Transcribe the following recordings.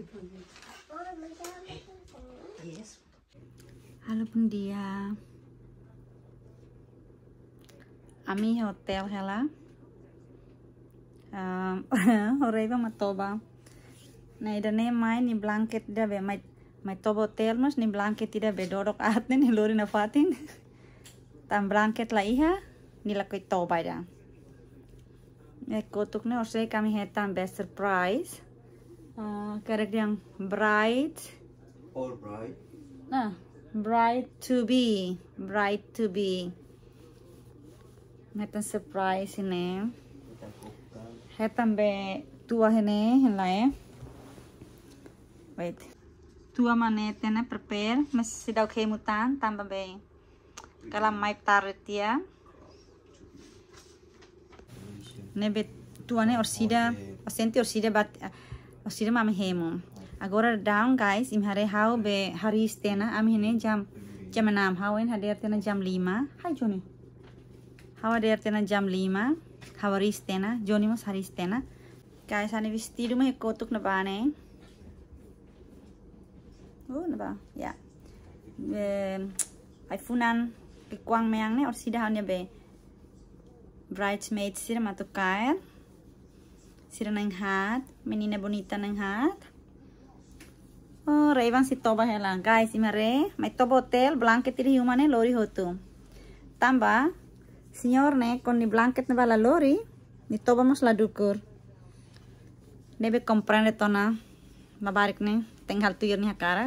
Yes. Halo pendia. Ami hotel hela. Horai ba matoba. Na idane mai ni blanket da be mai toba hotel mas ni blanket tidak be dodok atne ni lori na fatin. Tam blanket la iha ni la koi toba da. Kotuk ne osai kami hetan be surprise. Karek yang bright. All bright. Nah, bright to be. Hetan surprise ini. Hetan be tua ini lah. Wait. Tua mana tena prepare. Masih dah kemutan tambah be. Kalau mai taretia. Nebe tua ne orsida. Asenti orsida bat. Orsida mami hemu. Agora down guys. Imhare how be haris tena. Ami ini jam 6. How in hadir tena jam 5. Hai Joni. How hadir tena jam 5. How haris tena. Joni mas haris tena. Guys, ane vestido mah kotuk na bane. Naba, ya. Ay funan kuang meang ne orsida hanya be. Bridesmaid sira matukair. Sira nang hat, menina bonita nang hat. Oh, Rayvan si toba hela. Guys, imare, mai toba hotel, blanket iri humane lori hotu. Tamba, señor ne, con ni blanket ne bala lori, ni toba mas la dukur. Debe comprende tona, mabarik ne, tenghal tuyur ni hakara.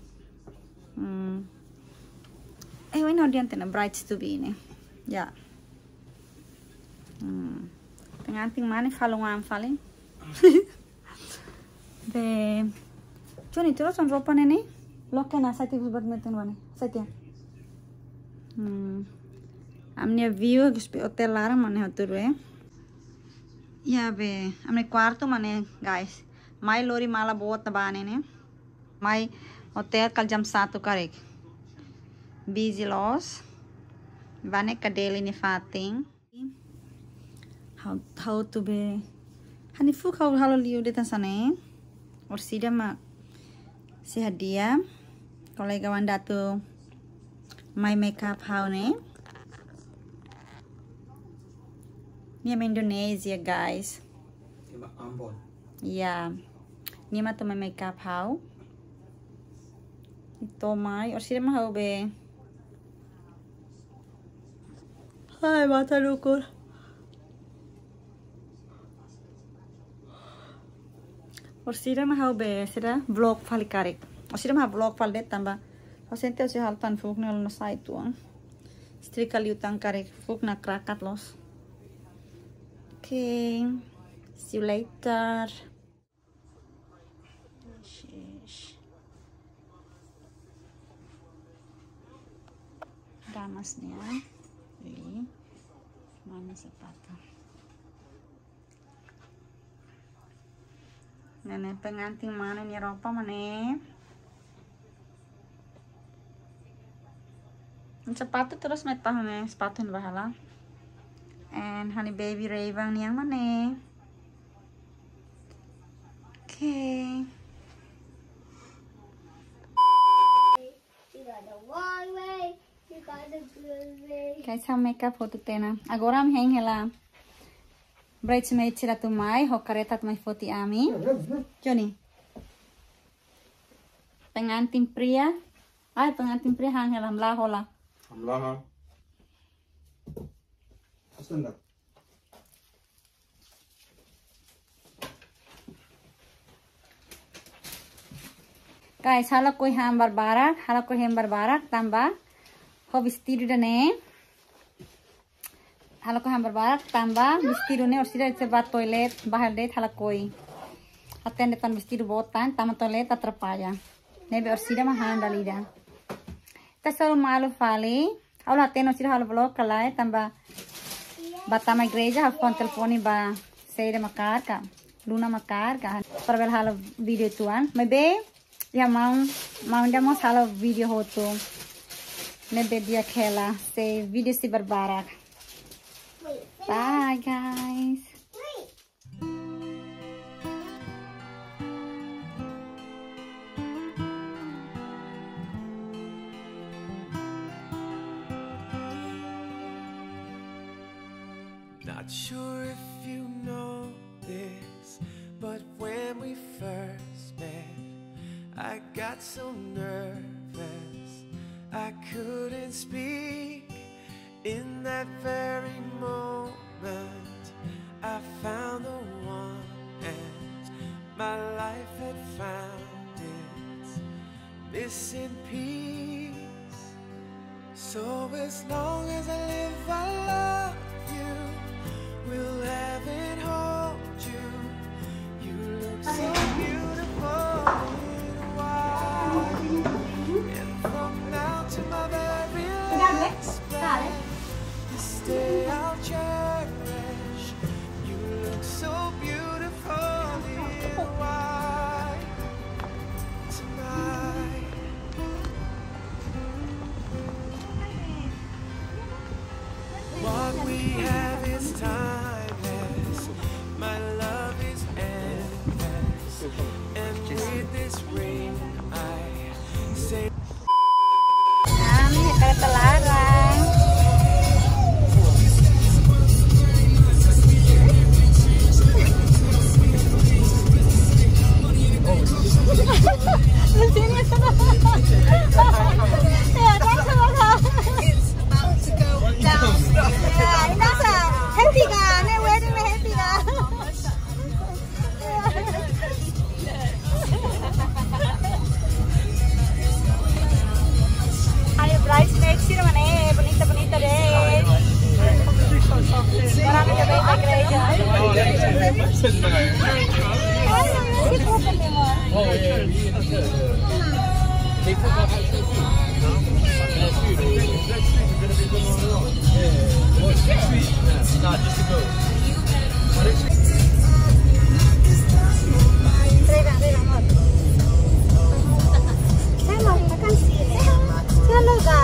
Bueno, diante na brides to be ne. Ya. Pengantin mana falungan paling. Be Johnny terus on ropa nene. Lo que na sati buat meton wane. Sati. Amne view ke hotel larang mana hotel ya be amne cuarto mana guys. Mai lori mala buat tabane ne. Mai hotel kal jam 1 karek. Busy loss. Vane kadeli ni fating. How to be hani fuk how halo liu de tansane or sida ma si hadiah kolega wanda tu my makeup how ne ni am Indonesia guys ya ni ma tu my makeup how ito mai or sida ma how be hai mata dukur. Or sira mah be sira vlog fali karek. Or sira mah vlog fal det tamba. Or sente si haltan fuk ne na sai tuang. Strika liutang karek fuk na krakat los. Okay. See you later. Damasnya. Ini mana sepatu. Nene pengantin mana ni ropa mana? Sepatu terus metah nih sepatu bahala. And honey baby Rayvan yang mana? Okay. Guys, हम makeup foto tena. Agora am hang hela. Bridesmaid sila tumay, ho karetat may foti ami. Johnny. Pengantin pria. Ay, pengantin pria hang helam la hola. Hamlaha. Stand up. Guys, hala koi ham barbarak tamba. Ho vestido dane. Hala ko hambar barak tamba vestido ne or sida se bat toilet bahar det hala koi aten depan vestido botan tama toilet atrapalha nebe or sida mahan dalida tasal malu fali aula aten or sida hala vlog kalai tamba batama igreja ha phone telefoni ba seire makar ka luna makar ka parvel hala video tuan mebe ya mau ndamos hala video hoto nebe dia khela se video si barbarak. Bye guys. Not sure if you know this, but when we first met, I got so nervous I couldn't speak. In that very moment, I found the one, and my life had found its missing piece. So as long as I live, I love you. Will have and hold you. You look so beautiful in white. And from now to my very last breath, this day I'll cherish. You look so beautiful in white tonight. What we have is timeless. My love is endless. And with this ring, I say. Kereta larang. Happy ka, na wedding na happy ka. Ayo bridesmaids sino man bonita deh. Marami ka ba igreja? Oh, yeah. They took off not just to go. Saya mau makan sini. Saya lega.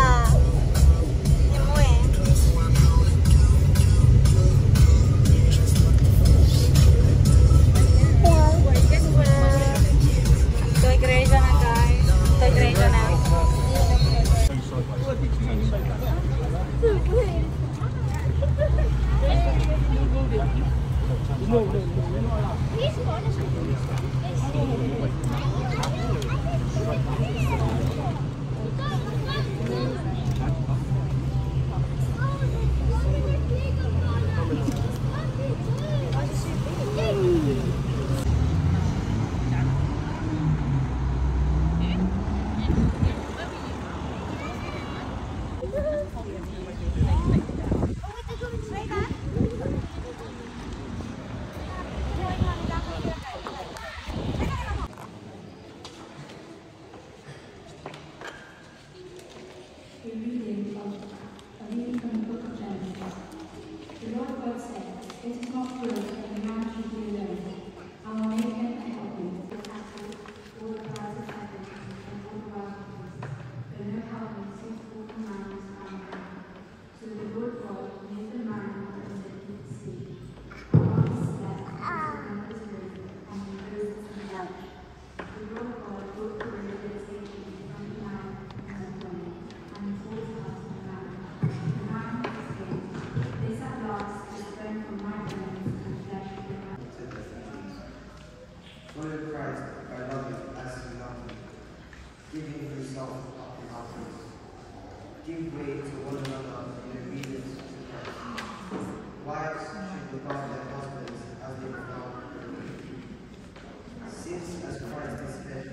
Lord Christ, I love you as you love me, giving yourself up in offerings. Give way to one another in obedience to Christ. Wives should regard their husbands as they regard their children. Since as Christ is head.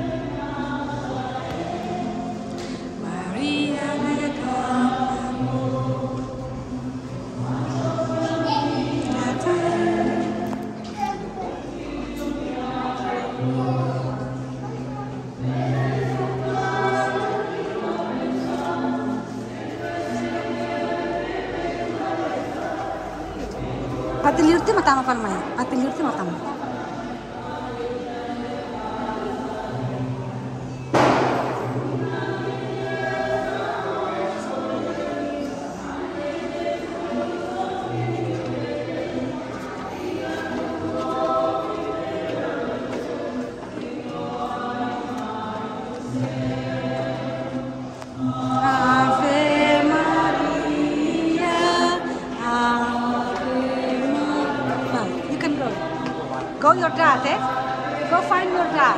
Patiliurti matama kan mai. Patiliurti matama. Ave Maria, Ave Go your dad, eh? Go find your dad.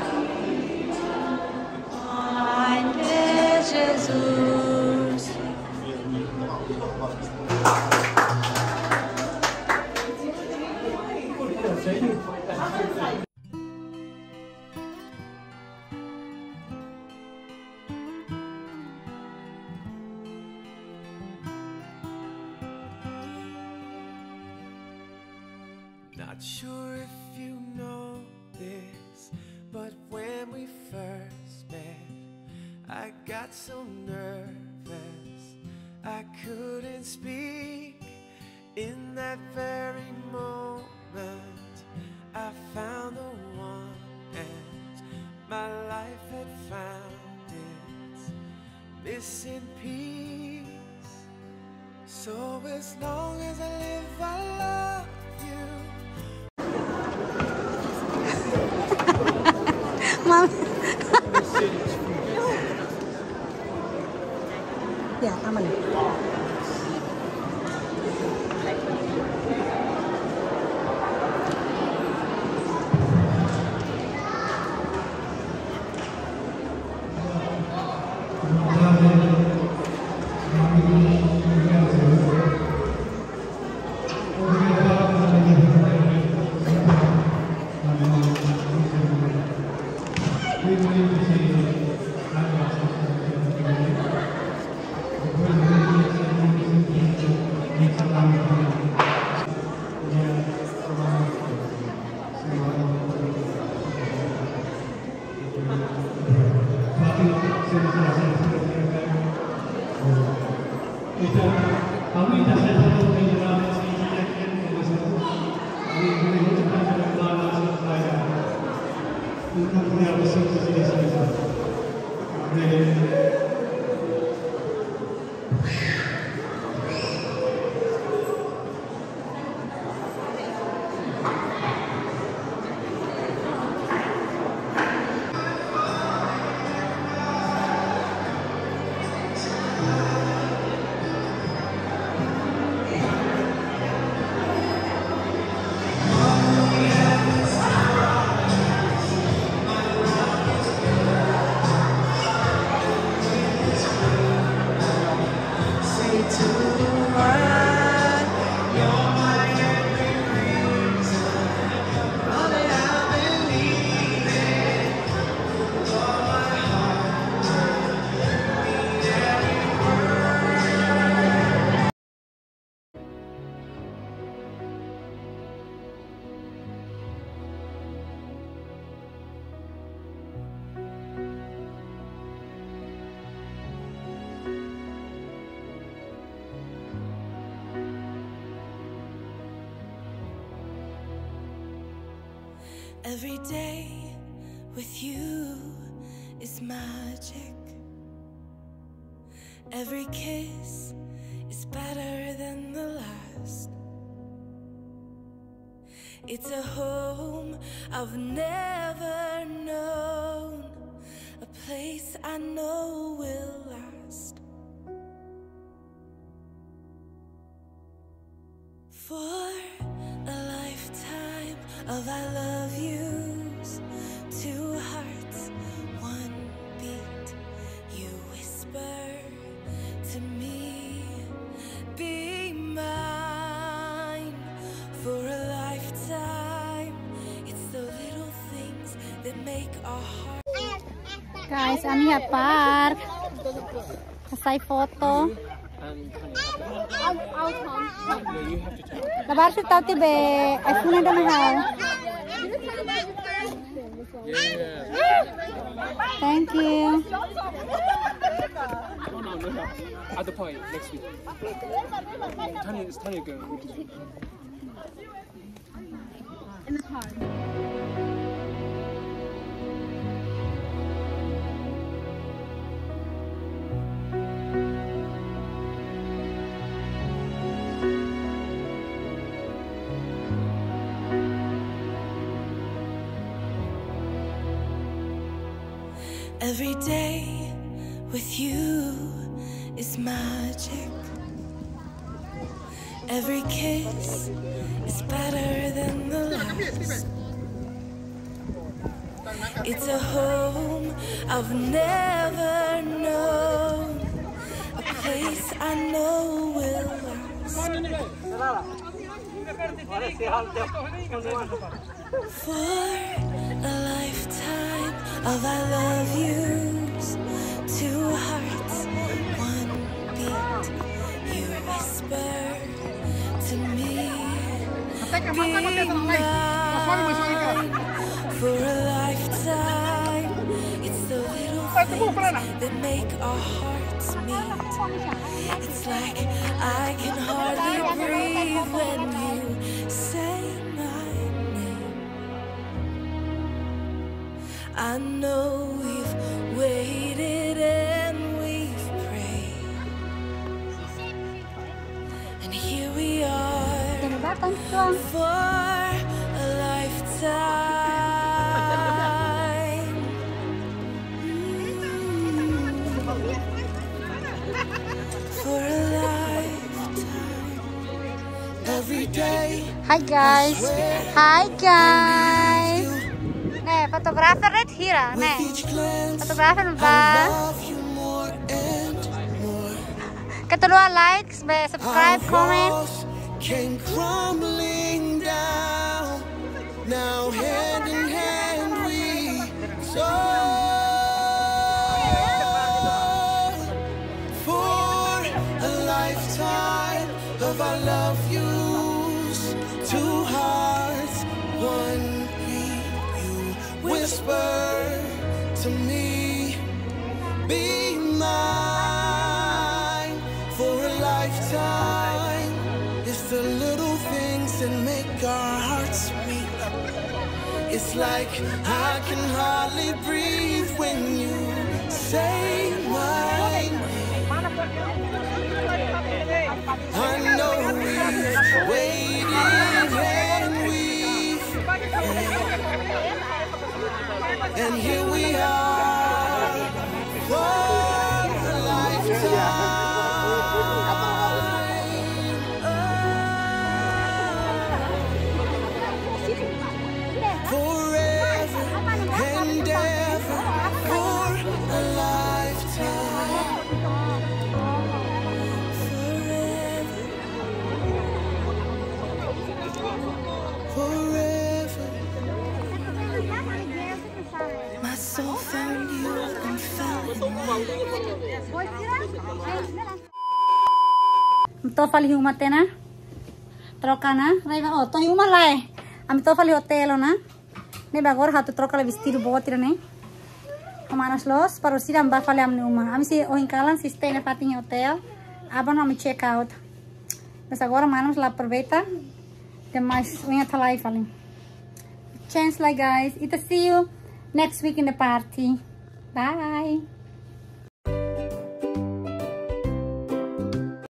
Ai, Jesus. Not sure if you know this, but when we first met, I got so nervous I couldn't speak. In that very moment, I found the one, and my life had found its missing piece. So as long as I live, I love you. Mom. Yeah, I'm on it. Every day with you is magic. Every kiss is better than the last. It's a home I've never known, a place I know will last. For a lifetime of I love yous, two hearts, one beat. You whisper to me, be mine. For a lifetime, it's the little things that make our heart. Guys, Ania Park. Kasay photo. Labar si tao tibe. Ay muna na mahal. Thank you. Oh no, at the party next week. Tanya going. In the car. Every day with you is magic. Every kiss is better than the last. It's a home I've never known, a place I know will last for a lifetime of I love yous. Two hearts, one beat. You whisper to me, be mine for a lifetime. It's the little things that make our hearts meet. It's like I can hardly breathe when you say my name. I know we've waited and we've prayed, and here we are for a lifetime. For a lifetime. Every day. Hi guys. Hi guys. Nih, fotografer right here. Nih. Fotografer ba? Kedua like, subscribe, comment. Came crumbling down. Now hand in hand we soar for a lifetime of our love yous. Two hearts, one beat. You whisper to me, be mine for a lifetime. It's the little things that make our hearts meet. It's like I can hardly breathe when you say my name. I know we've waited and we've prayed, and here we are for a lifetime. Forever and ever, for a lifetime. Forever. My soul found you and fell in love. To fali huma tena. Troca na. Raiva, oh, to huma lai. Ami to fali hotel na. Ne bagor hatu troca la vestido botir ne. Humanos los para usir amba fali amni uma. Ami si ohinkalan si stay na patinha hotel. Abano ami check out. Mas agora manos la aproveita. Demais unha talai fali. Chance like guys. Ita see you next week in the party. Bye.